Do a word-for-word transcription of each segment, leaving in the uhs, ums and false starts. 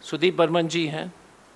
सुदीप बर्मन जी हैं,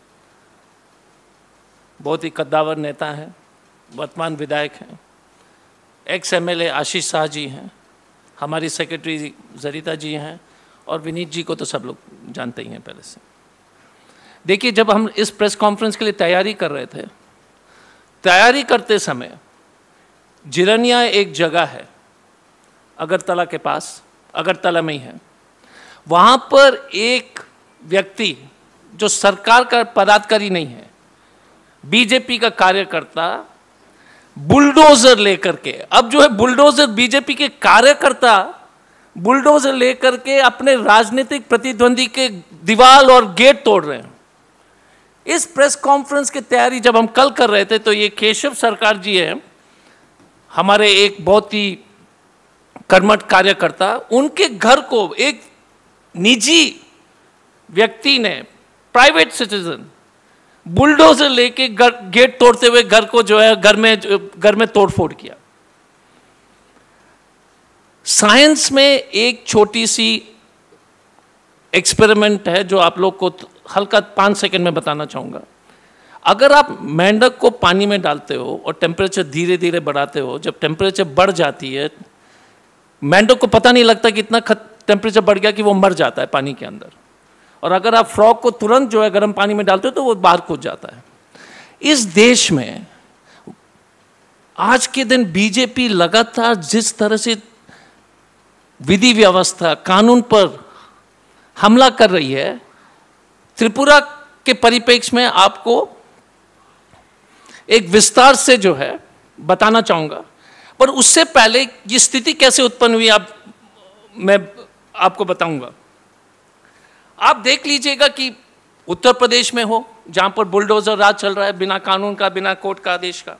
बहुत ही कद्दावर नेता हैं, वर्तमान विधायक हैं। एक्स एमएलए आशीष शाह जी हैं, हमारी सेक्रेटरी जरीता जी हैं, और विनीत जी को तो सब लोग जानते ही हैं पहले से। देखिए, जब हम इस प्रेस कॉन्फ्रेंस के लिए तैयारी कर रहे थे, तैयारी करते समय जिरनिया एक जगह है अगरतला के पास, अगरतला में ही है, वहाँ पर एक व्यक्ति जो सरकार का पदाधिकारी नहीं है, बीजेपी का कार्यकर्ता, बुलडोजर लेकर के, अब जो है बुलडोजर, बीजेपी के कार्यकर्ता बुलडोजर लेकर के अपने राजनीतिक प्रतिद्वंदी के दीवार और गेट तोड़ रहे हैं। इस प्रेस कॉन्फ्रेंस की तैयारी जब हम कल कर रहे थे तो ये केशव सरकार जी हैं, हमारे एक बहुत ही कर्मठ कार्यकर्ता, उनके घर को एक निजी व्यक्ति ने, प्राइवेट सिटीजन, बुलडोजर लेके गेट तोड़ते हुए घर को जो है घर में घर में तोड़फोड़ किया। साइंस में एक छोटी सी एक्सपेरिमेंट है जो आप लोग को हल्का पाँच सेकंड में बताना चाहूँगा। अगर आप मेंढक को पानी में डालते हो और टेम्परेचर धीरे धीरे बढ़ाते हो, जब टेम्परेचर बढ़ जाती है, मेंढक को पता नहीं लगता कि इतना टेम्परेचर बढ़ गया कि वो मर जाता है पानी के अंदर। और अगर आप फ्रॉग को तुरंत जो है गर्म पानी में डालते हो तो वो बाहर कूद जाता है। इस देश में आज के दिन बीजेपी लगातार जिस तरह से विधि व्यवस्था, कानून पर हमला कर रही है, त्रिपुरा के परिप्रेक्ष्य में आपको एक विस्तार से जो है बताना चाहूंगा। पर उससे पहले ये स्थिति कैसे उत्पन्न हुई आप मैं आपको बताऊंगा। आप देख लीजिएगा कि उत्तर प्रदेश में हो, जहां पर बुलडोजर राज चल रहा है, बिना कानून का, बिना कोर्ट का आदेश का।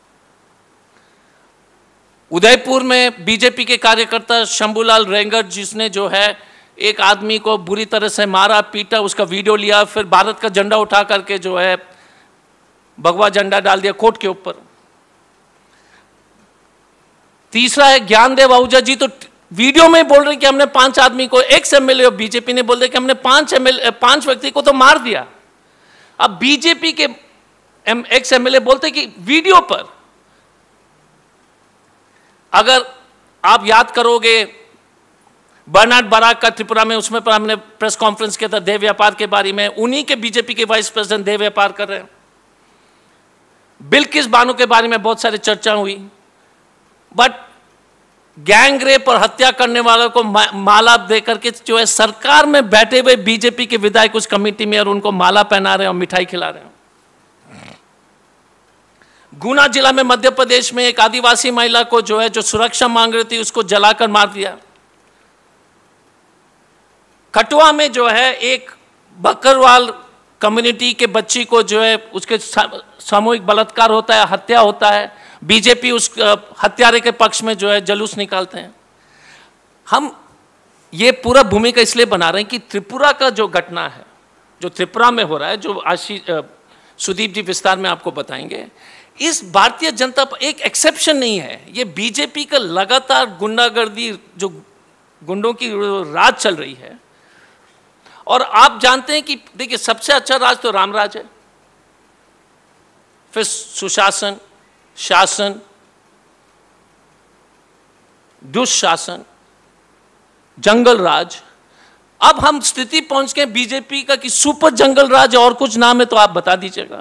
उदयपुर में बीजेपी के कार्यकर्ता शंभूलाल रेंगर, जिसने जो है एक आदमी को बुरी तरह से मारा, पीटा, उसका वीडियो लिया, फिर भारत का झंडा उठा करके जो है भगवा झंडा डाल दिया कोर्ट के ऊपर। तीसरा है ज्ञानदेव आहूजा जी, तो वीडियो में बोल रहे हैं कि हमने पांच आदमी को, एक्स एमएलए बीजेपी ने बोल दिया कि हमने पांच एमएलए पांच व्यक्ति को तो मार दिया। अब बीजेपी के एक्स एमएलए बोलते कि वीडियो पर, अगर आप याद करोगे बर्नार्ड बराक का त्रिपुरा में, उसमें पर हमने प्रेस कॉन्फ्रेंस किया था देह व्यापार के बारे में, उन्हीं के बीजेपी के वाइस प्रेसिडेंट देह व्यापार कर रहे हैं। बिल्किस बानो के बारे में बहुत सारी चर्चा हुई, बट गैंग रेप और हत्या करने वालों को माला देकर के जो है सरकार में बैठे हुए बीजेपी के विधायक उस कमेटी में, और उनको माला पहना रहे हैं और मिठाई खिला रहे हैं। गुना जिला में मध्य प्रदेश में एक आदिवासी महिला को जो है जो सुरक्षा मांग रही थी, उसको जलाकर मार दिया। कठुआ में जो है एक बकरवाल कम्युनिटी के बच्ची को जो है उसके सामूहिक बलात्कार होता है, हत्या होता है, बीजेपी उस हत्यारे के पक्ष में जो है जुलूस निकालते हैं। हम ये पूरा भूमिका इसलिए बना रहे हैं कि त्रिपुरा का जो घटना है, जो त्रिपुरा में हो रहा है, जो आशीष सुदीप जी विस्तार में आपको बताएंगे, इस भारतीय जनता पर एक एक्सेप्शन नहीं है। ये बीजेपी का लगातार गुंडागर्दी, जो गुंडों की राज चल रही है। और आप जानते हैं कि देखिए, सबसे अच्छा राज तो राम राज है, फिर सुशासन, शासन, दुशासन, जंगल राज। अब हम स्थिति पहुंच गए बीजेपी का कि सुपर जंगल राज, और कुछ नाम है तो आप बता दीजिएगा।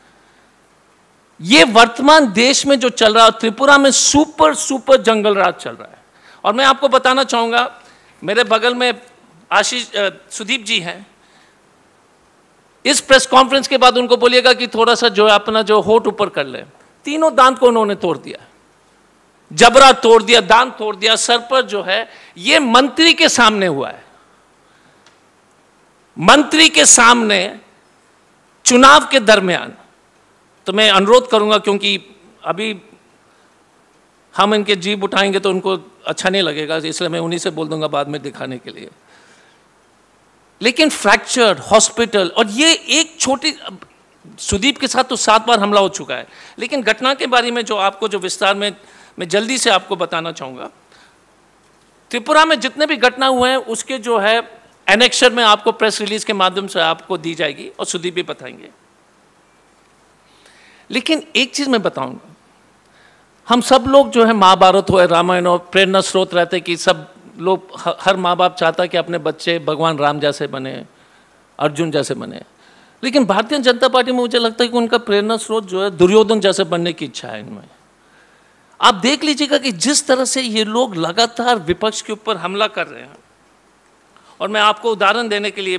ये वर्तमान देश में जो चल रहा है, त्रिपुरा में सुपर सुपर जंगल राज चल रहा है। और मैं आपको बताना चाहूंगा, मेरे बगल में आशीष सुदीप जी हैं, इस प्रेस कॉन्फ्रेंस के बाद उनको बोलिएगा कि थोड़ा सा जो है अपना जो होठ ऊपर कर ले। तीनों दांत को उन्होंने तोड़ दिया, जबरा तोड़ दिया, दांत तोड़ दिया, सर पर जो है, ये मंत्री के सामने हुआ है, मंत्री के सामने चुनाव के दरमियान। तो मैं अनुरोध करूंगा, क्योंकि अभी हम इनके जीभ उठाएंगे तो उनको अच्छा नहीं लगेगा, इसलिए मैं उन्हीं से बोल दूंगा बाद में दिखाने के लिए। लेकिन फ्रैक्चर, हॉस्पिटल, और ये एक छोटी, सुदीप के साथ तो सात बार हमला हो चुका है, लेकिन घटना के बारे में जो आपको जो विस्तार में मैं जल्दी से आपको बताना चाहूँगा। त्रिपुरा में जितने भी घटना हुए हैं उसके जो है एनेक्शर में आपको प्रेस रिलीज के माध्यम से आपको दी जाएगी और सुदीप भी बताएंगे। लेकिन एक चीज मैं बताऊंगा, हम सब लोग जो है महाभारत हो रामायण हो प्रेरणा स्रोत रहते कि सब लोग, हर माँ बाप चाहता कि अपने बच्चे भगवान राम जैसे बने, अर्जुन जैसे बने। लेकिन भारतीय जनता पार्टी में मुझे लगता है कि उनका प्रेरणा स्रोत जो है दुर्योधन जैसे बनने की इच्छा है इनमें। आप देख लीजिएगा कि जिस तरह से ये लोग लगातार विपक्ष के ऊपर हमला कर रहे हैं, और मैं आपको उदाहरण देने के लिए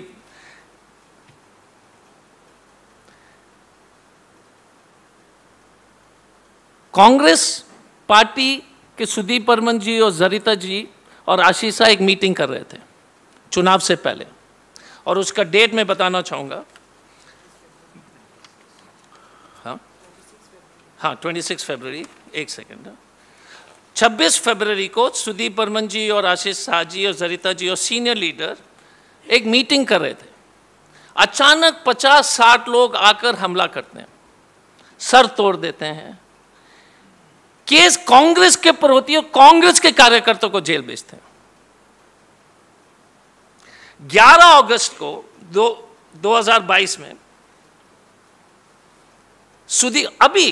कांग्रेस पार्टी के सुदीप बर्मन जी और जरिता जी और आशीष शाह एक मीटिंग कर रहे थे चुनाव से पहले, और उसका डेट मैं बताना चाहूंगा। हाँ हाँ छब्बीस फरवरी, एक सेकेंड, छब्बीस फरवरी को सुदीप बर्मन जी और आशीष शाह जी और जरिता जी और सीनियर लीडर एक मीटिंग कर रहे थे। अचानक पचास साठ लोग आकर हमला करते हैं, सर तोड़ देते हैं, केस कांग्रेस के ऊपर होती है और कांग्रेस के कार्यकर्ताओं को जेल भेजते हैं। ग्यारह अगस्त को दो, दो हज़ार बाईस में सुदीप अभी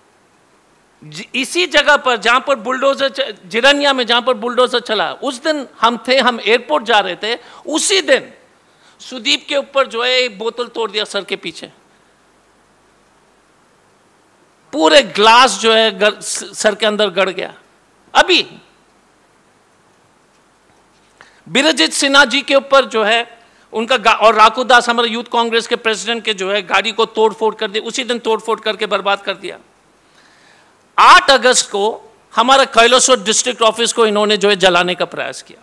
इसी जगह पर जहां पर बुलडोजर, जिरनिया में जहां पर बुलडोजर चला, उस दिन हम थे, हम एयरपोर्ट जा रहे थे, उसी दिन सुदीप के ऊपर जो है एक बोतल तोड़ दिया सर के पीछे, पूरे ग्लास जो है गर, सर के अंदर गड़ गया। अभी बिरजित सिन्हा जी के ऊपर जो है उनका, और राकू दास हमारे यूथ कांग्रेस के प्रेसिडेंट के जो है गाड़ी को तोड़फोड़ कर दिया, उसी दिन तोड़फोड़ करके बर्बाद कर दिया। आठ अगस्त को हमारा कैलाशोर डिस्ट्रिक्ट ऑफिस को इन्होंने जो है जलाने का प्रयास किया।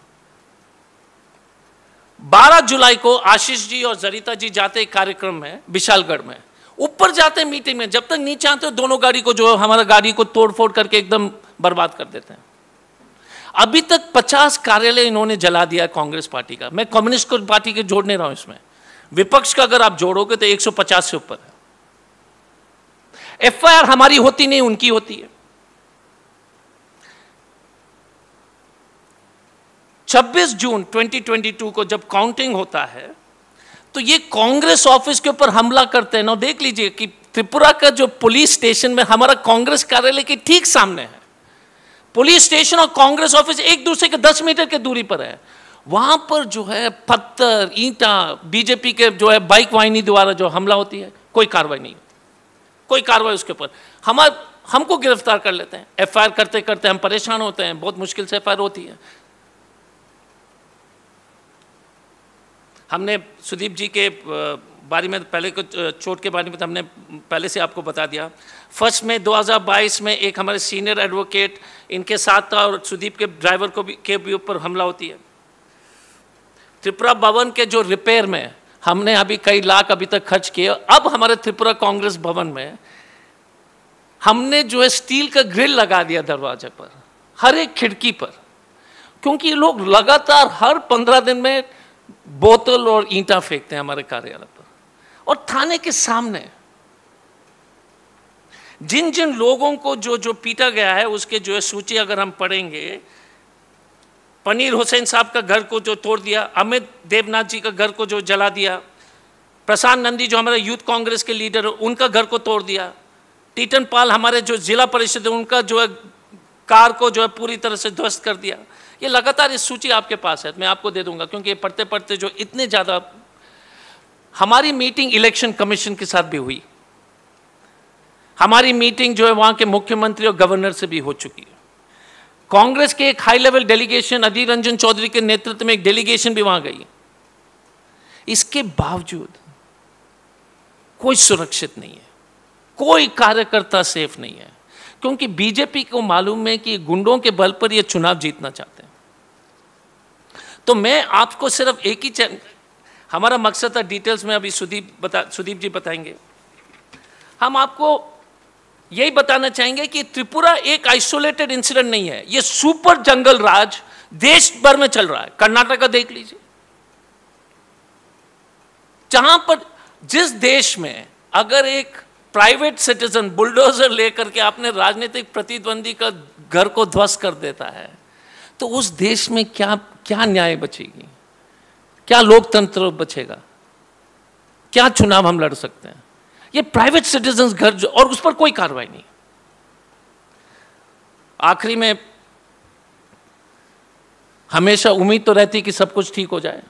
बारह जुलाई को आशीष जी और जरिता जी जाते कार्यक्रम में विशालगढ़ में, ऊपर जाते मीटिंग में, जब तक नीचे आते दोनों गाड़ी को जो हमारा गाड़ी को तोड़फोड़ करके एकदम बर्बाद कर देते हैं। अभी तक पचास कार्यालय इन्होंने जला दिया कांग्रेस पार्टी का। मैं कम्युनिस्ट पार्टी के जोड़ नहीं रहा हूं इसमें, विपक्ष का अगर आप जोड़ोगे तो एक सौ पचास से ऊपर है। एफ आई आर हमारी होती नहीं, उनकी होती है। छब्बीस जून दो हज़ार बाईस को जब काउंटिंग होता है तो ये कांग्रेस ऑफिस के ऊपर हमला करते हैं ना। देख लीजिए कि त्रिपुरा का जो पुलिस स्टेशन में हमारा कांग्रेस कार्यालय के ठीक सामने है, पुलिस स्टेशन और कांग्रेस ऑफिस एक दूसरे के दस मीटर की दूरी पर है। वहां पर जो है पत्थर, ईंटा, बीजेपी के जो है बाइक वाहिनी द्वारा जो हमला होती है, कोई कार्रवाई नहीं होती, कोई कार्रवाई उसके ऊपर। हमारे हमको गिरफ्तार कर लेते हैं, एफ आई आर करते करते हम परेशान होते हैं, बहुत मुश्किल से एफ आई आर होती है। हमने सुदीप जी के बारे में पहले को चोट के बारे में तो हमने पहले से आपको बता दिया। फर्स्ट में दो हज़ार बाईस में एक हमारे सीनियर एडवोकेट इनके साथ था और सुदीप के ड्राइवर को भी के भी ऊपर हमला होती है। त्रिपुरा भवन के जो रिपेयर में हमने अभी कई लाख अभी तक खर्च किए। अब हमारे त्रिपुरा कांग्रेस भवन में हमने जो है स्टील का ग्रिल लगा दिया दरवाजे पर, हर एक खिड़की पर, क्योंकि ये लोग लगातार हर पंद्रह दिन में बोतल और ईंटा फेंकते हैं हमारे कार्यालय पर। और थाने के सामने जिन जिन लोगों को जो जो पीटा गया है उसके जो है सूची अगर हम पढ़ेंगे, पनीर हुसैन साहब का घर को जो तोड़ दिया, अमित देवनाथ जी का घर को जो जला दिया, प्रशांत नंदी जो हमारे यूथ कांग्रेस के लीडर है उनका घर को तोड़ दिया, टीटन पाल हमारे जो जिला परिषद है उनका जो है कार को जो है पूरी तरह से ध्वस्त कर दिया। ये लगातार इस सूची आपके पास है, मैं आपको दे दूंगा, क्योंकि ये पढ़ते पढ़ते जो इतने ज़्यादा। हमारी मीटिंग इलेक्शन कमीशन के साथ भी हुई, हमारी मीटिंग जो है वहाँ के मुख्यमंत्री और गवर्नर से भी हो चुकी है। कांग्रेस के एक high level delegation, Adhir Ranjan Chowdhury के नेतृत्व में एक डेलीगेशन भी वहाँ गई। इसके बावजूद कोई सुरक्षित नहीं है, कोई कार्यकर्ता सेफ नहीं है, क्योंकि बीजेपी को मालूम है कि गुंडों के बल पर ये चुनाव जीतना चाहते हैं। तो मैं आपको सिर्फ एक ही, हमारा मकसद था डिटेल्स में अभी सुदीप बता सुदीप जी बताएंगे। हम आपको यही बताना चाहेंगे कि त्रिपुरा एक आइसोलेटेड इंसिडेंट नहीं है, ये सुपर जंगल राज देश भर में चल रहा है। कर्नाटका देख लीजिए, जहां पर जिस देश में अगर एक प्राइवेट सिटीजन बुलडोजर लेकर के आपने राजनीतिक प्रतिद्वंदी का घर को ध्वस्त कर देता है, तो उस देश में क्या क्या न्याय बचेगी, क्या लोकतंत्र बचेगा? क्या चुनाव हम लड़ सकते हैं? ये प्राइवेट सिटीजन्स घर जो, और उस पर कोई कार्रवाई नहीं। आखिरी में हमेशा उम्मीद तो रहती कि सब कुछ ठीक हो जाए।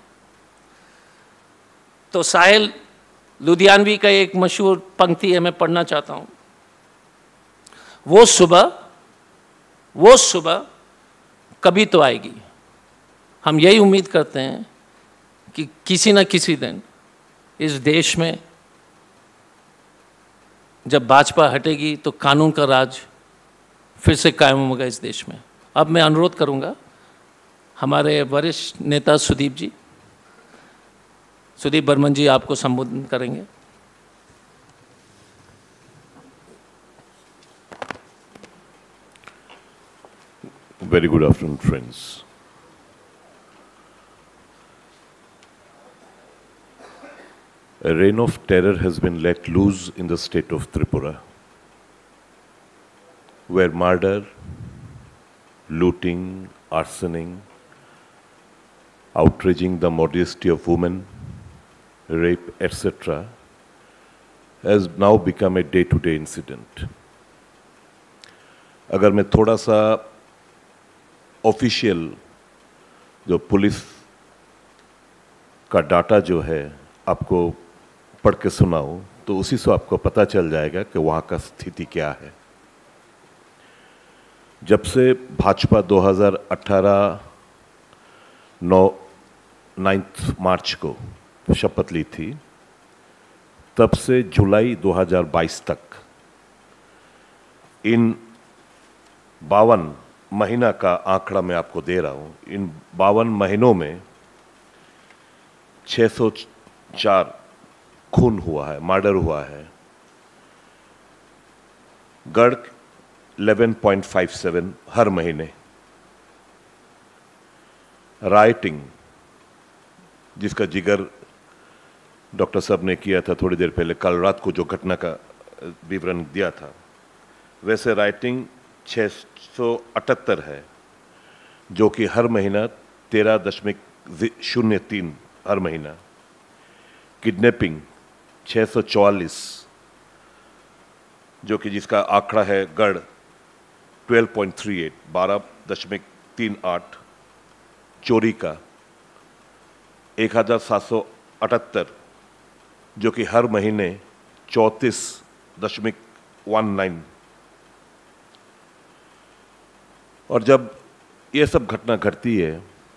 तो साहिल लुधियानवी का एक मशहूर पंक्ति है, मैं पढ़ना चाहता हूं। वो सुबह वो सुबह कभी तो आएगी। हम यही उम्मीद करते हैं कि किसी न किसी दिन इस देश में जब भाजपा हटेगी तो कानून का राज फिर से कायम होगा इस देश में। अब मैं अनुरोध करूंगा हमारे वरिष्ठ नेता सुदीप जी, सुदीप बर्मन जी आपको संबोधन करेंगे। Very good afternoon, friends. A reign of terror has been let loose in the state of Tripura, where murder, looting, arsoning, outraging the modesty of women, rape, et cetera, has now become a day-to-day incident. अगर मैं थोड़ा सा official जो police का data जो है आपको पढ़ के सुनाऊं तो उसी से आपको पता चल जाएगा कि वहाँ का स्थिति क्या है। जब से भाजपा दो हज़ार अठारह नौ नाइन्थ मार्च को शपथ ली थी, तब से जुलाई दो हज़ार बाईस तक इन बावन महीना का आंकड़ा मैं आपको दे रहा हूं। इन बावन महीनों में छह सौ चार खून हुआ है, मर्डर हुआ है। गढ़ ग्यारह पॉइंट पाँच सात हर महीने। राइटिंग जिसका जिक्र डॉक्टर साहब ने किया था थोड़ी देर पहले, कल रात को जो घटना का विवरण दिया था, वैसे राइटिंग छः सौ अठहत्तर है, जो कि हर महीना तेरह दशमलव शून्य तीन हर महीना। किडनैपिंग छः सौ चौवालीस, जो कि जिसका आंकड़ा है गढ़ बारह पॉइंट तीन आठ, बारह दशमलव तीन आठ। चोरी का एक हजार सात सौ अठहत्तर, जो कि हर महीने चौंतीस दशमलव वन नाइन। और जब ये सब घटना घटती है,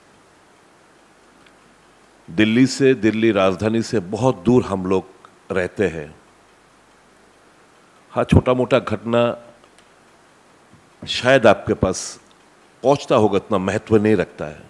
दिल्ली से, दिल्ली राजधानी से बहुत दूर हम लोग रहते हैं। हाँ, छोटा मोटा घटना शायद आपके पास पहुंचता होगा, इतना महत्व नहीं रखता है,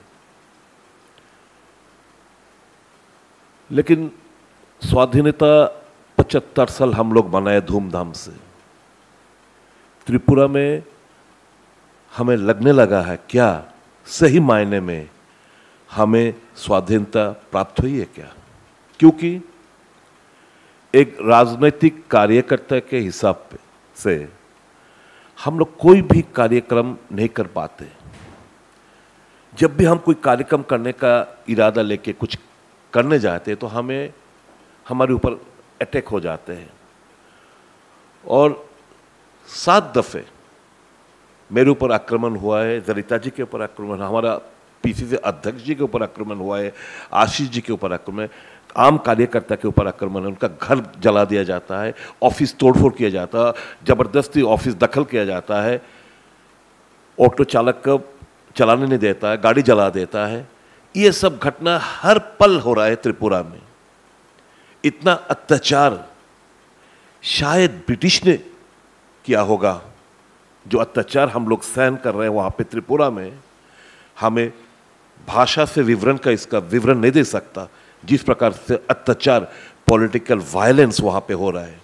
लेकिन स्वाधीनता पचहत्तर साल हम लोग मनाए धूमधाम से। त्रिपुरा में हमें लगने लगा है क्या सही मायने में हमें स्वाधीनता प्राप्त हुई है क्या? क्योंकि एक राजनीतिक कार्यकर्ता के हिसाब से हम लोग कोई भी कार्यक्रम नहीं कर पाते। जब भी हम कोई कार्यक्रम करने का इरादा लेके कुछ करने जाते हैं तो हमें हमारे ऊपर अटैक हो जाते हैं। और सात दफे मेरे ऊपर आक्रमण हुआ है, जरिता जी के ऊपर आक्रमण, हमारा पीसीसी अध्यक्ष जी के ऊपर आक्रमण हुआ है, आशीष जी के ऊपर आक्रमण, आम कार्यकर्ता के ऊपर आक्रमण है, उनका घर जला दिया जाता है, ऑफिस तोड़फोड़ किया जाता है, जबरदस्ती ऑफिस दखल किया जाता है, ऑटो चालक को चलाने नहीं देता है, गाड़ी जला देता है। ये सब घटना हर पल हो रहा है त्रिपुरा में। इतना अत्याचार शायद ब्रिटिश ने किया होगा, जो अत्याचार हम लोग सहन कर रहे हैं वहां पे त्रिपुरा में। हमें भाषा से विवरण का इसका विवरण नहीं दे सकता, जिस प्रकार से अत्याचार, पॉलिटिकल वायलेंस वहां पे हो रहा है।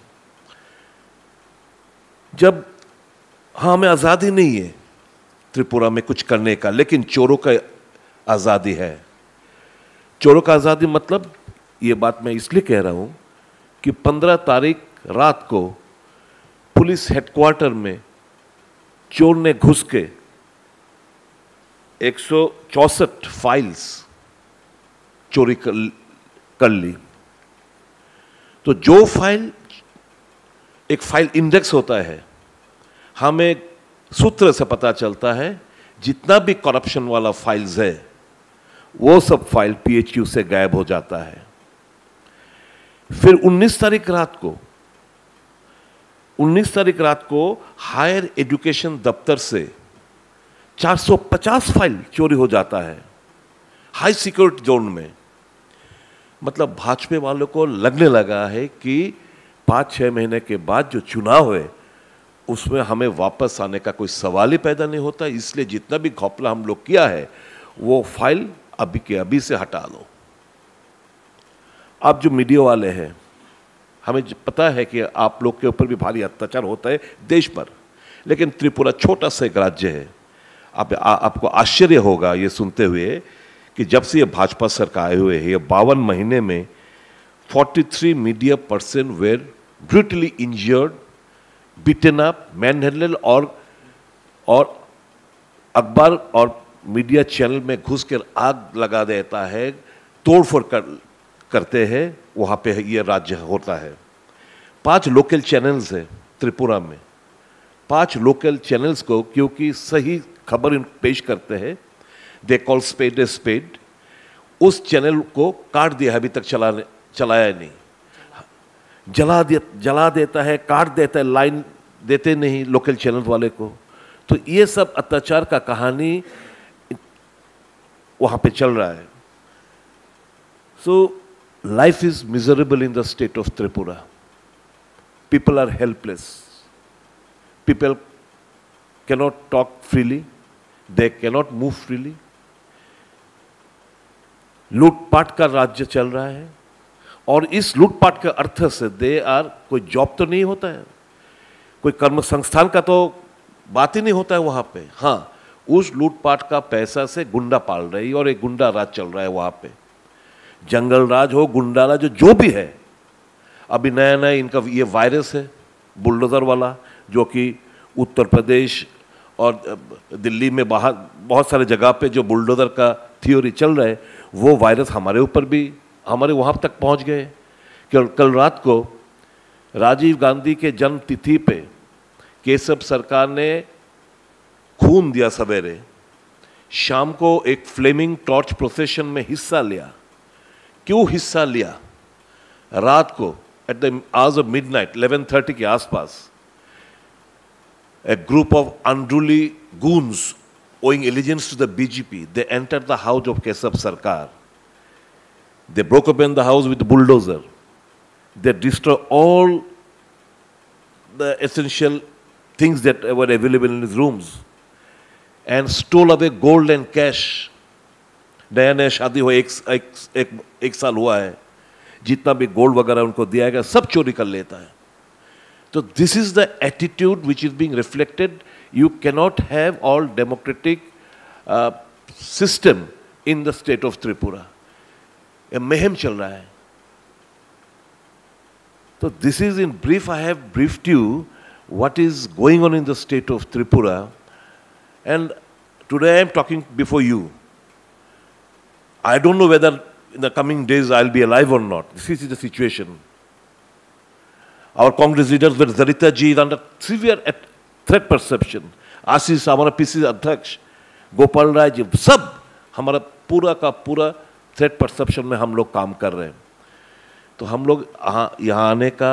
जब हाँ, हमें आज़ादी नहीं है त्रिपुरा में कुछ करने का, लेकिन चोरों का आज़ादी है। चोरों का आज़ादी मतलब, ये बात मैं इसलिए कह रहा हूं कि पंद्रह तारीख रात को पुलिस हेडक्वार्टर में चोर ने घुस के एक सौ चौसठ फाइल्स चोरी कर, कर ली। तो जो फाइल, एक फाइल इंडेक्स होता है, हमें सूत्र से पता चलता है जितना भी करप्शन वाला फाइल्स है वो सब फाइल पीएचक्यू से गायब हो जाता है। फिर उन्नीस तारीख रात को उन्नीस तारीख रात को हायर एजुकेशन दफ्तर से चार सौ पचास फाइल चोरी हो जाता है हाई सिक्योरिटी जोन में। मतलब भाजपा वालों को लगने लगा है कि पाँच छः महीने के बाद जो चुनाव हुए उसमें हमें वापस आने का कोई सवाल ही पैदा नहीं होता, इसलिए जितना भी घोपला हम लोग किया है वो फाइल अभी के अभी से हटा लो। आप जो मीडिया वाले हैं, हमें पता है कि आप लोग के ऊपर भी भारी अत्याचार होता है देश भर, लेकिन त्रिपुरा छोटा सा एक राज्य है। आप आ, आपको आश्चर्य होगा ये सुनते हुए कि जब से ये भाजपा सरकार आए हुए है, ये बावन महीने में तैंतालीस media person were brutally injured, beaten up, manhandle और और अखबार और मीडिया चैनल में घुस कर आग लगा देता है, तोड़फोड़ कर करते हैं। वहाँ पे ये राज्य होता है। पांच लोकल चैनल्स है त्रिपुरा में। पांच लोकल चैनल्स को क्योंकि सही खबर पेश करते हैं, they call spade a spade, उस चैनल को काट दिया, अभी तक चलाने चलाया नहीं, जला दे जला देता है, काट देता है, लाइन देते नहीं लोकल चैनल वाले को। तो ये सब अत्याचार का कहानी वहाँ पे चल रहा है। सो life is miserable in the state of Tripura. People are helpless. People cannot talk freely. They cannot move freely. लूटपाट का राज्य चल रहा है और इस लूटपाट के अर्थ से दे आर कोई जॉब तो नहीं होता है, कोई कर्म संस्थान का तो बात ही नहीं होता है वहाँ पे। हाँ, उस लूटपाट का पैसा से गुंडा पाल रही और एक गुंडा राज चल रहा है वहाँ पे। जंगल राज हो, गुंडा राज हो, जो भी है। अभी नया नया इनका ये वायरस है बुलडोजर वाला, जो कि उत्तर प्रदेश और दिल्ली में बाहर बहुत सारे जगह पे जो बुलडोजर का थ्योरी चल रहा है, वो वायरस हमारे ऊपर भी, हमारे वहाँ तक पहुँच गए। कल कल रात को राजीव गांधी के जन्म तिथि पे केशव सरकार ने खून दिया सवेरे, शाम को एक फ्लेमिंग टॉर्च प्रोसेशन में हिस्सा लिया। क्यों हिस्सा लिया? रात को at the hours of midnight eleven thirty के आसपास a group of unruly goons owing allegiance to the B J P, they entered the house of Kesav Sarkar. They broke open the house with the bulldozer. They destroyed all the essential things that were available in his rooms and stole away gold and cash. नया नया शादी हुआ, एक, एक, एक, एक साल हुआ है, जितना भी गोल्ड वगैरह उनको दिया गया सब चोरी कर लेता है। तो this is the attitude which is being reflected. You cannot have all democratic system in the state of Tripura. मुहिम चल रहा है। तो this is in brief, I have briefed you what is going on in the state of Tripura, and today I am talking before you. I don't know whether in the coming days I'll be alive or not. This is the situation. Our Congress leaders were Zarita ji is under severe threat perception. Ashish हमारा PC अध्यक्ष, गोपाल राय जी, सब हमारा पूरा का पूरा threat perception में हम लोग काम कर रहे हैं। तो हम लोग यहाँ आने का,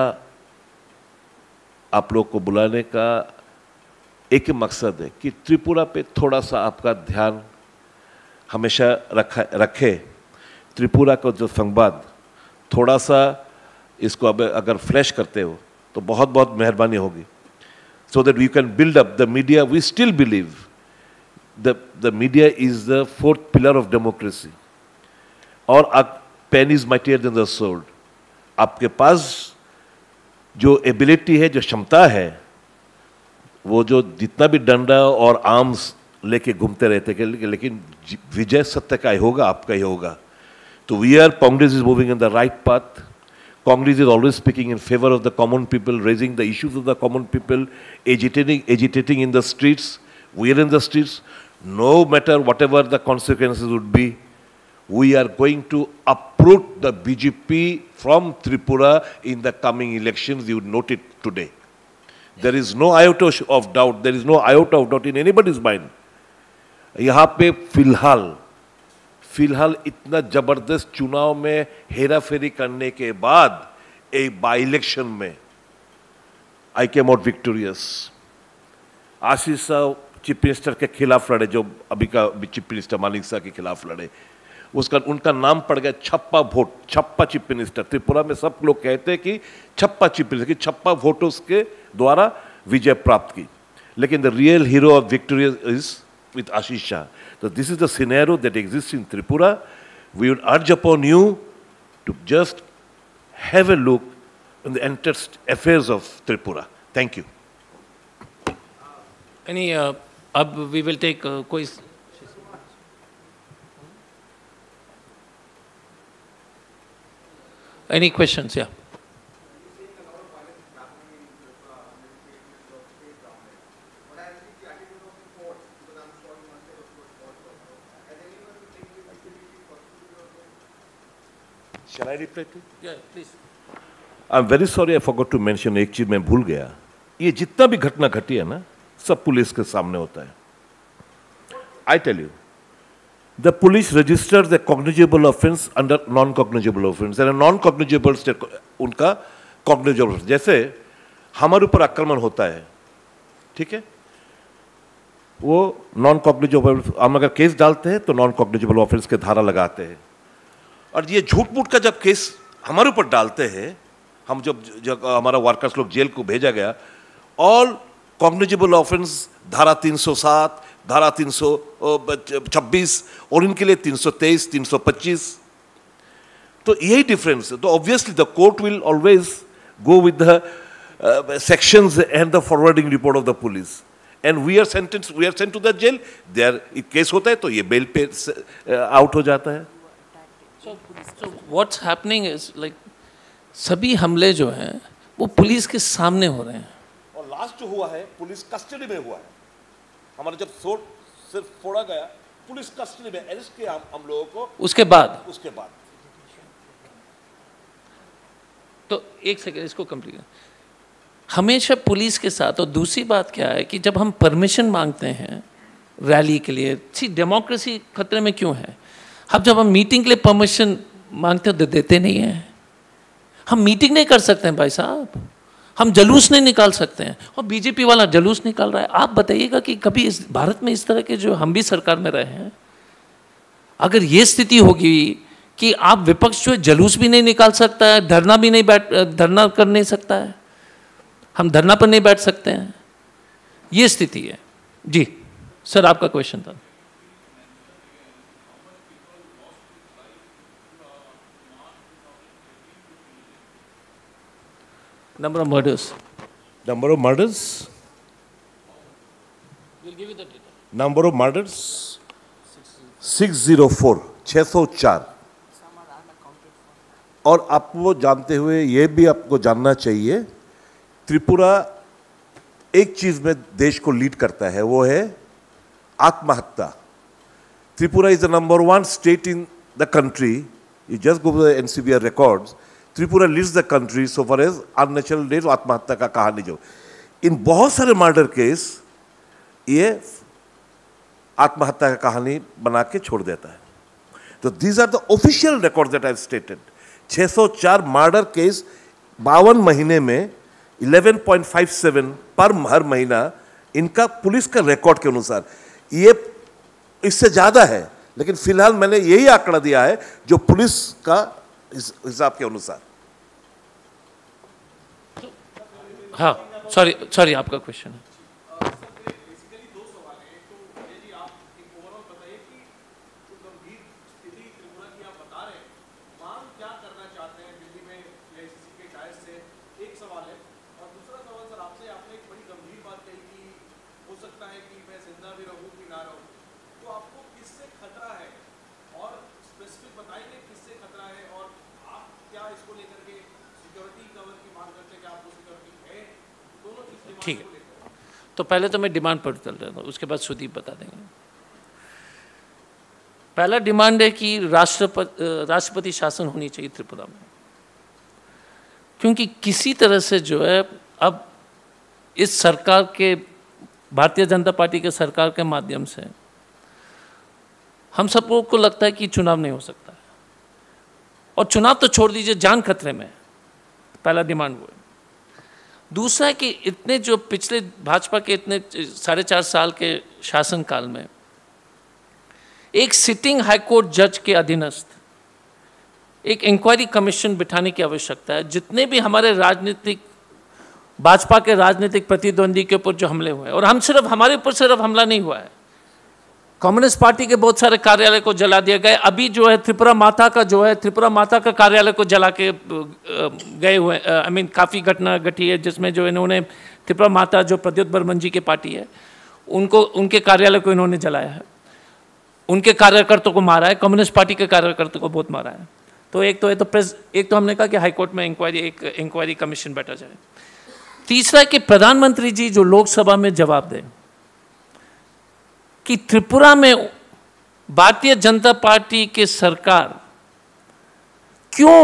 आप लोग को बुलाने का एक ही मकसद है कि त्रिपुरा पे थोड़ा सा आपका ध्यान हमेशा रखा रखे। त्रिपुरा का जो संवाद थोड़ा सा इसको अब अगर फ्लैश करते हो तो बहुत बहुत मेहरबानी होगी, so that we can build up the media. We still believe the the media is the fourth pillar of democracy. और a pen is mightier than the sword. आपके पास जो एबिलिटी है, जो क्षमता है, वो जो जितना भी डंडा और आर्म्स लेके घूमते रहते हैं, लेकिन विजय सत्य का ही होगा, आपका ही होगा। तो we are, Congress is moving in the right path. Congress is always speaking in favor of the common people, raising the issues of the common people, agitating, agitating in the streets. We are in the streets, no matter whatever the consequences would be. we are going to uproot the B J P from Tripura in the coming elections. You would note it today. There is no iota of doubt. There is no iota of doubt in anybody's mind. यहाँ पे फिलहाल फिलहाल इतना जबरदस्त चुनाव में हेराफेरी करने के बाद एक बाई इलेक्शन में आई केम आउट विक्टोरियस। आशीष साहब चीफ मिनिस्टर के खिलाफ लड़े, जो अभी का चीफ मिनिस्टर मानिक साहब के खिलाफ लड़े, उसका उनका नाम पड़ गया छप्पा वोट, छप्पा चीफ मिनिस्टर। त्रिपुरा में सब लोग कहते हैं कि छप्पा चीफ मिनिस्टर की छप्पा वोटों के द्वारा विजय प्राप्त की, लेकिन the real hero of victory is with Ashish Shah. So this is the scenario that exists in Tripura. We would urge upon you to just have a look in the entire affairs of Tripura. Thank you. Any, uh, ab we will take uh, quiz. Any questions? Yeah. Shall I reply to? Yeah, please. I'm very sorry, I forgot to mention, एक चीज मैं भूल गया। ये जितना भी घटना घटी है ना, सब पुलिस के सामने होता है। I tell you, the police registers a cognizable offence under non-cognizable offence, and a non-cognizable state उनका cognizable offence। जैसे हमारे ऊपर आक्रमण होता है, ठीक है, वो non-cognizable, हम अगर केस डालते हैं तो non-cognizable offence के धारा लगाते हैं, और ये झूठ मूठ का जब केस हमारे ऊपर डालते हैं, हम जब जब हमारा वर्कर्स लोग जेल को भेजा गया, ऑल कॉग्निजेबल ऑफेंस धारा तीन सौ सात, धारा तीन सौ छब्बीस और इनके लिए तीन सौ तेईस, तीन सौ पच्चीस। तो यही डिफरेंस है। तो obviously the court will always go with the sections and the forwarding report of the police, and we are sentence we are sent to the jail. There case होता है तो ये बेल पे आउट हो जाता है। So, so what's happening is like सभी हमले जो हैं वो पुलिस के सामने हो रहे हैं। और लास्ट जो हुआ है पुलिस कस्टडी में हुआ है। हमारा जब सोट सिर्फ फोड़ा गया, पुलिस कस्टडी में अरेस्ट किया हम, हम लोगों को। उसके बाद उसके बाद तो एक सेकेंड इसको कंप्लीट। हमेशा पुलिस के साथ। और दूसरी बात क्या है कि जब हम परमिशन मांगते हैं रैली के लिए, सी डेमोक्रेसी खतरे में क्यों है? अब जब हम मीटिंग के लिए परमिशन मांगते हैं तो देते नहीं हैं। हम मीटिंग नहीं कर सकते हैं भाई साहब, हम जुलूस नहीं निकाल सकते हैं, और बीजेपी वाला जुलूस निकाल रहा है। आप बताइएगा कि कभी इस भारत में इस तरह के, जो हम भी सरकार में रहे हैं, अगर ये स्थिति होगी कि आप विपक्ष जो है जुलूस भी नहीं निकाल सकता है, धरना भी नहीं बैठ धरना कर नहीं सकता है, हम धरना पर नहीं बैठ सकते हैं, ये स्थिति है। जी सर, आपका क्वेश्चन था। Number of murders. Number of murders. We'll give you the data. Number of murders. six oh four. छह सौ चार। और आपको जानते हुए ये भी आपको जानना चाहिए, त्रिपुरा एक चीज में देश को लीड करता है, वो है आत्महत्या। Tripura is the number one state in the country. You just go the NCBR records. Tripura leads the country so for as unnatural death, आत्महत्या का कहानी। जो इन बहुत सारे मर्डर केस ये आत्महत्या का कहानी बना के छोड़ देता है। तो these are the official record that I stated. छह सौ चार मर्डर केस बावन महीने में ग्यारह पॉइंट पाँच सात पर हर महीना, इनका पुलिस का रिकॉर्ड के अनुसार। ये इससे ज्यादा है, लेकिन फिलहाल मैंने यही आंकड़ा दिया है जो पुलिस का इस हिसाब के अनुसार। हाँ, सॉरी सॉरी आपका क्वेश्चन है। ठीक है, तो पहले तो मैं डिमांड पर चल रहा था, उसके बाद सुदीप बता देंगे। पहला डिमांड है कि राष्ट्रपति राष्ट्रपति शासन होनी चाहिए त्रिपुरा में, क्योंकि किसी तरह से जो है अब इस सरकार के, भारतीय जनता पार्टी के सरकार के माध्यम से हम सब लोगों को लगता है कि चुनाव नहीं हो सकता है, और चुनाव तो छोड़ दीजिए, जान खतरे में। पहला डिमांड वो है। दूसरा है कि इतने जो पिछले भाजपा के इतने साढ़े चार साल के शासनकाल में एक सिटिंग हाईकोर्ट जज के अधीनस्थ एक इंक्वायरी कमीशन बिठाने की आवश्यकता है। जितने भी हमारे राजनीतिक, भाजपा के राजनीतिक प्रतिद्वंदी के ऊपर जो हमले हुए, और हम सिर्फ हमारे ऊपर सिर्फ हमला नहीं हुआ है, कम्युनिस्ट पार्टी के बहुत सारे कार्यालय को जला दिया गया। अभी जो है त्रिपुरा माता का जो है त्रिपुरा माता का कार्यालय को जला के गए हुए, आई मीन काफ़ी घटना घटी है जिसमें जो इन्होंने त्रिपुरा माता जो प्रद्युत बर्मन जी की पार्टी है उनको, उनके कार्यालय को इन्होंने जलाया है, उनके कार्यकर्ताओं को मारा है, कम्युनिस्ट पार्टी के कार्यकर्ताओं को बहुत मारा है। तो एक तो है तो प्रेस, एक तो हमने कहा कि हाईकोर्ट में इंक्वायरी, एक इंक्वायरी कमीशन बैठा जाए। तीसरा कि प्रधानमंत्री जी जो लोकसभा में जवाब दें कि त्रिपुरा में भारतीय जनता पार्टी की सरकार क्यों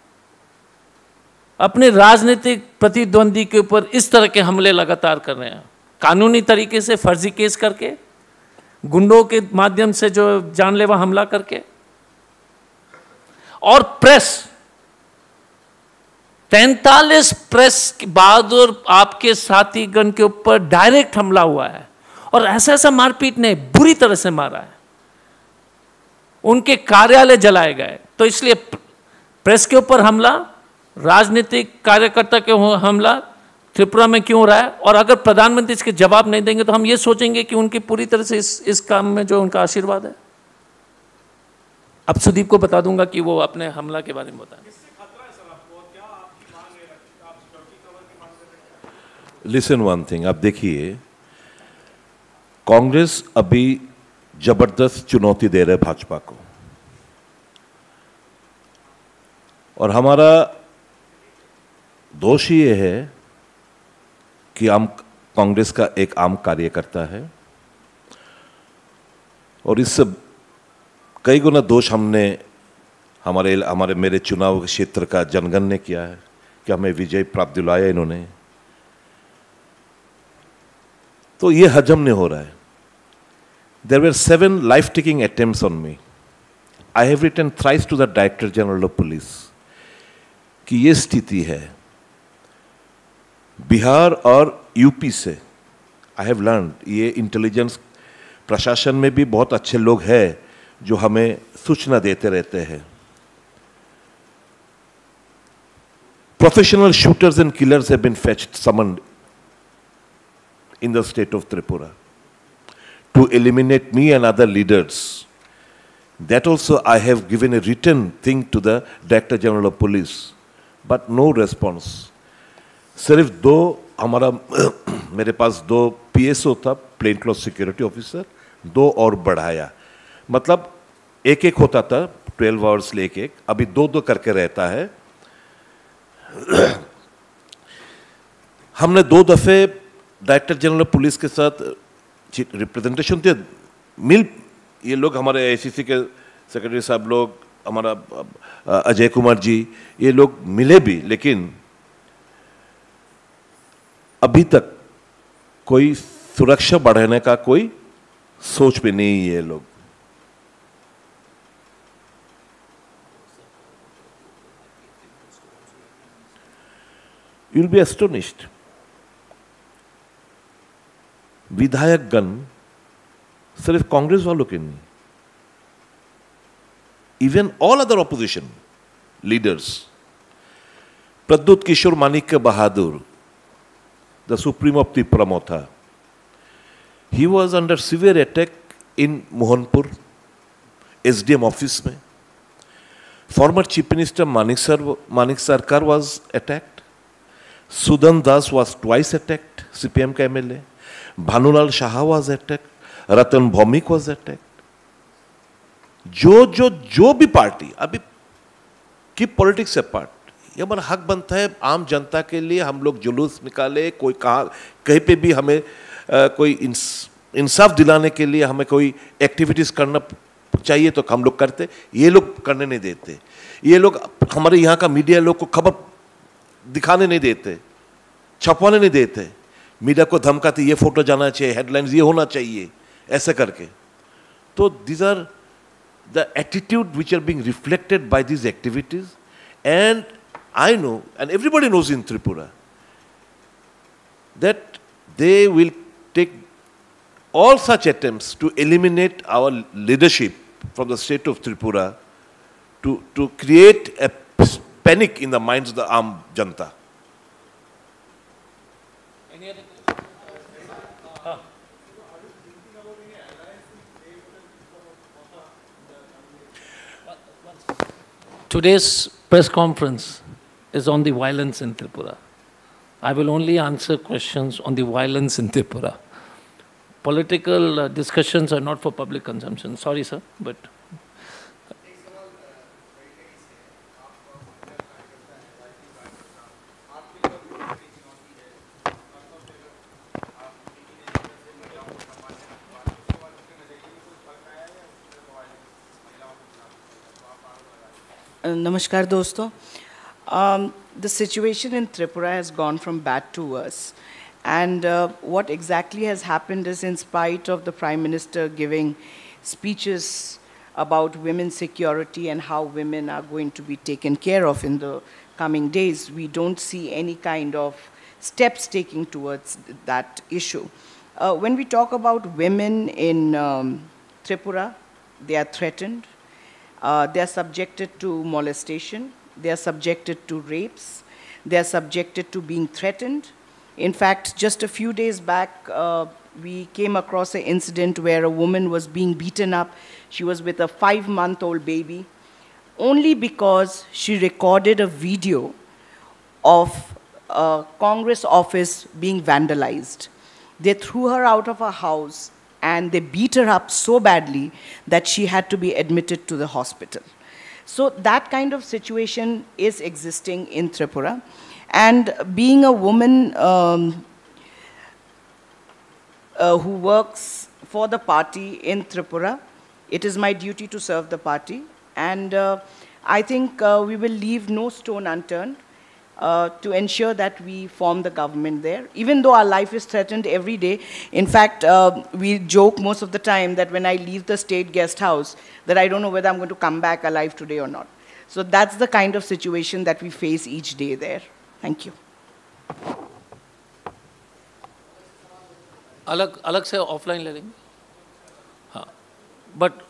अपने राजनीतिक प्रतिद्वंदी के ऊपर इस तरह के हमले लगातार कर रहे हैं, कानूनी तरीके से फर्जी केस करके, गुंडों के माध्यम से जो जानलेवा हमला करके, और प्रेस तैंतालीस प्रेस बहादुर आपके साथीगण के ऊपर डायरेक्ट हमला हुआ है, और ऐसा ऐसा मारपीट ने बुरी तरह से मारा है, उनके कार्यालय जलाए गए। तो इसलिए प्रेस के ऊपर हमला, राजनीतिक कार्यकर्ता के हमला त्रिपुरा में क्यों हो रहा है, और अगर प्रधानमंत्री इसके जवाब नहीं देंगे तो हम ये सोचेंगे कि उनकी पूरी तरह से इस इस काम में जो उनका आशीर्वाद है। अब सुदीप को बता दूंगा कि वो अपने हमला के बारे में बताएं। लिसन वन थिंग, आप देखिए, कांग्रेस अभी जबरदस्त चुनौती दे रहे भाजपा को, और हमारा दोष ये है कि हम कांग्रेस का एक आम कार्यकर्ता है, और इससे कई गुना दोष हमने हमारे हमारे मेरे चुनाव क्षेत्र का जनगण ने किया है कि हमें विजय प्राप्त दिलाया इन्होंने, तो ये हजम नहीं हो रहा है। There were seven life-taking attempts on me. I have written thrice to the Director General of Police कि ये स्थिति है। बिहार और यूपी से I have learned, ये इंटेलिजेंस प्रशासन में भी बहुत अच्छे लोग हैं जो हमें सूचना देते रहते हैं। Professional shooters and killers have been fetched, summoned in the state of Tripura to eliminate me and other leaders. That also I have given a written thing to the Director General of Police, but no response. सिर्फ दो हमारा मेरे पास दो PSO था, plane cloth security officer, दो और बढ़ाया, मतलब एक एक होता था ट्वेल्व आवर्स ले एक एक, अभी दो दो करके रहता है। हमने दो दफे डायरेक्टर जनरल पुलिस के साथ रिप्रेजेंटेशन थे, मिल ये लोग हमारे आईसीसी के सेक्रेटरी साहब लोग, हमारा अजय कुमार जी, ये लोग मिले भी, लेकिन अभी तक कोई सुरक्षा बढ़ाने का कोई सोच भी नहीं है ये लोग। You'll be astonished. विधायक गण सिर्फ कांग्रेस वालों के नहीं, even all other opposition leaders, Pradyot Kishore Manikya Bahadur, the supreme of Tripura Motha, he was under severe attack in Mohanpur SDM office में। Former chief minister Manik sir Manik Sarkar was attacked, Sudan Das was twice attacked, CPM का MLA, Bhanulal Shah was attacked, Ratan Bhowmik was attacked. जो जो जो भी party अभी की politics से part, ये हमारा हक बनता है आम जनता के लिए हम लोग जुलूस निकाले, कोई कहा कहीं पे भी हमें आ, कोई इंस, इंसाफ दिलाने के लिए हमें कोई एक्टिविटीज करना चाहिए तो हम लोग करते, ये लोग करने नहीं देते। ये लोग हमारे यहाँ का मीडिया लोग को खबर दिखाने नहीं देते, छपवाने नहीं देते, मीडिया को धमकाते ये फोटो जाना चाहिए, हेडलाइंस ये होना चाहिए, ऐसे करके। तो these are the attitude which are being reflected by these activities, and I know, and everybody knows in Tripura, that they will take all such attempts to eliminate our leadership from the state of Tripura, to, to create a panic in the minds of the Aam Janta. Any other? Uh. Today's press conference is on the violence in Tripura. I will only answer questions on the violence in Tripura. Political uh, discussions are not for public consumption. Sorry, sir, but... Namaskar dosto. Um, the situation in Tripura has gone from bad to worse. And uh, what exactly has happened is, in spite of the Prime Minister giving speeches about women's security and how women are going to be taken care of in the coming days, we don't see any kind of steps taking towards that issue. Uh, when we talk about women in um, Tripura, they are threatened. Uh, they are subjected to molestation, they are subjected to rapes, they are subjected to being threatened. In fact, just a few days back, uh, we came across an incident where a woman was being beaten up. She was with a five-month-old baby, only because she recorded a video of a Congress office being vandalized. They threw her out of her house, and they beat her up so badly that she had to be admitted to the hospital. So that kind of situation is existing in Tripura. And being a woman um, uh, who works for the party in Tripura, it is my duty to serve the party. And uh, I think uh, we will leave no stone unturned Uh, to ensure that we form the government there, even though our life is threatened every day. In fact, uh, we joke most of the time that when I leave the state guest house, that I don't know whether I'm going to come back alive today or not. So that's the kind of situation that we face each day there. Thank you. अलग अलग से offline ले लेंगे, हाँ, but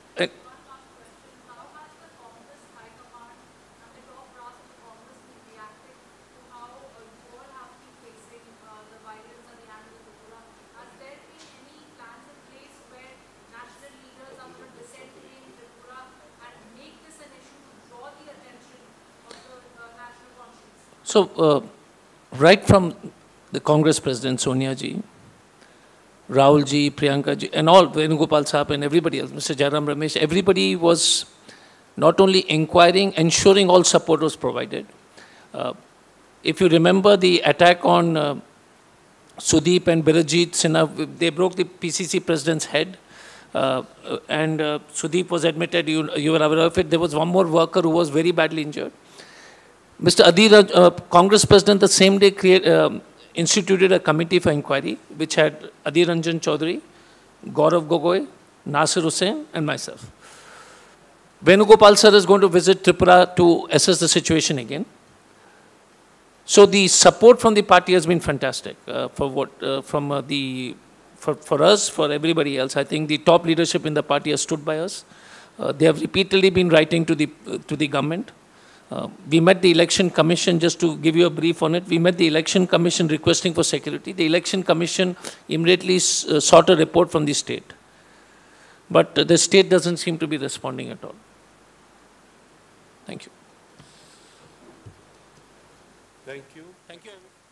So, uh, right from the Congress President Sonia ji, Rahul ji, Priyanka ji, and all, Venugopal Saab and everybody else, Mister Jairam Ramesh, everybody was not only inquiring, ensuring all support was provided. Uh, if you remember the attack on uh, Sudeep and Birajit Sinha, they broke the P C C president's head, uh, and uh, Sudeep was admitted, you, you were aware of it. There was one more worker who was very badly injured. Mister Adhir, uh, Congress President, the same day create, um, instituted a committee for inquiry, which had Adhir Ranjan Chaudhary, Gaurav Gogoi, Nasir Hussain, and myself. Venugopal sir is going to visit Tripura to assess the situation again. So the support from the party has been fantastic uh, for what uh, from uh, the for for us, for everybody else. I think the top leadership in the party has stood by us. Uh, they have repeatedly been writing to the uh, to the government. Uh, we met the election commission, just to give you a brief on it. We met the election commission requesting for security. The election commission immediately uh, sought a report from the state. But uh, the state doesn't seem to be responding at all. Thank you. Thank you. Thank you.